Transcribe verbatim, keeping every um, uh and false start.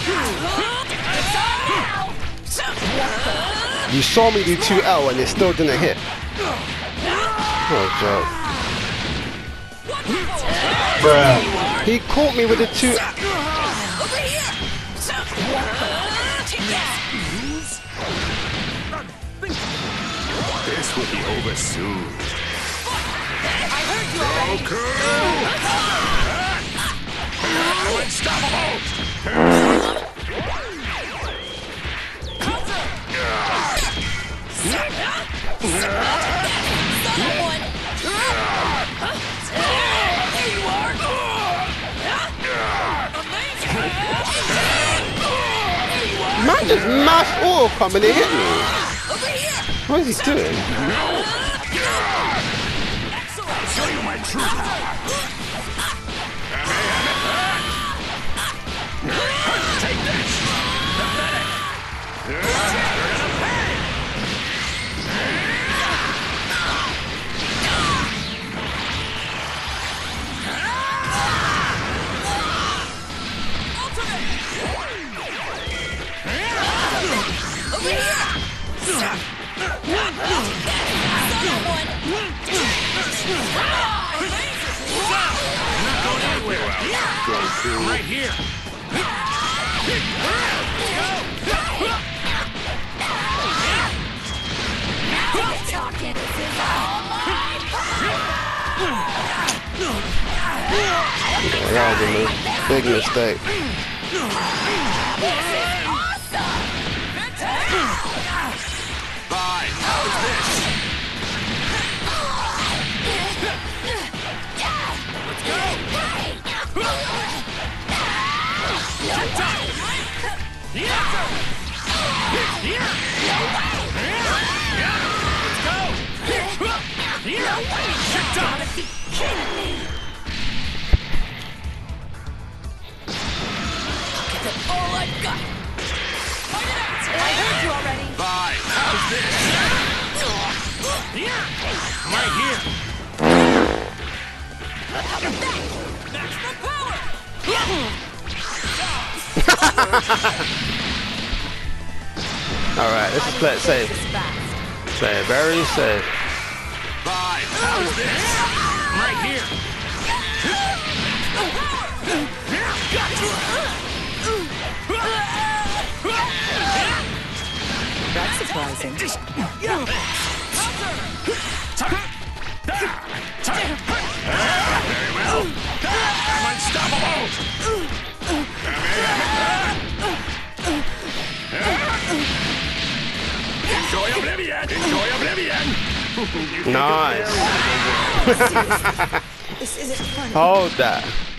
You saw me do two L and it still didn't hit. Oh, joke. Bruh. He caught me with the two. This will be over soon. I heard you already. I'm unstoppable! Someone. There you are. Man just mashed auto coming and hit me. Over here. What is he doing? I'll show you my true power. Take this! Pathetic! You're gonna pay! Over here. Someone. Not going anywhere. Right here. Talking. This is all mine. Yeah, that was a mi- big mistake. This is awesome. Bye. How's this? Let's go. All I've got. Fight it out. I heard you already. Bye. How's this? Right here. How about that? Maximum power. Alright, let's just play it safe. Play it very safe. Bye. How's this? Right here. That's surprising. Very well. I'm unstoppable. Enjoy oblivion. Enjoy oblivion. Nice. This isn't funny. Hold that.